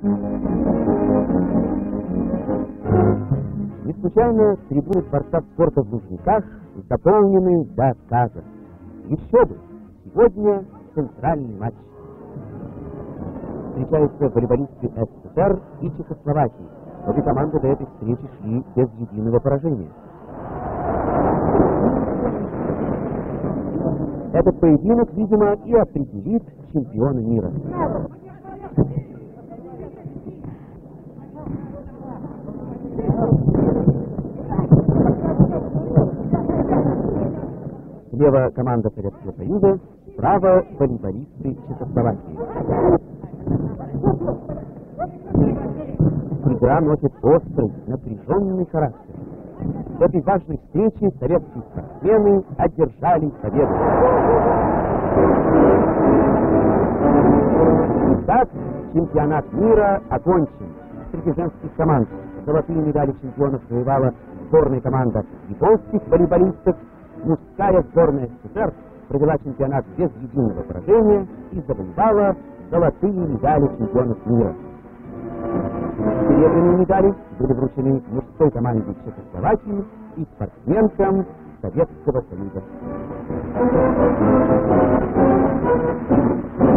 Не случайно трибуны Дворца спорта в Лужниках заполнены до отказа. Еще бы! Сегодня центральный матч. Встречаются волейболисты СССР и Чехословакии. Обе команды до этой встречи шли без единого поражения. Этот поединок, видимо, и определит чемпиона мира. Слева команда Советского Союза, справа волейболисты Чехословакии. Игра носит острый, напряженный характер. В этой важной встрече советские спортсмены одержали победу. Итак, чемпионат мира окончен. Среди женских команд золотые медали чемпионов завоевала сборная команда японских волейболистов. Мужская сборная СССР провела чемпионат без единого поражения и завоевала золотые медали чемпионов мира. Серебряные медали были вручены мужской команде Чехословакии и спортсменкам Советского Союза.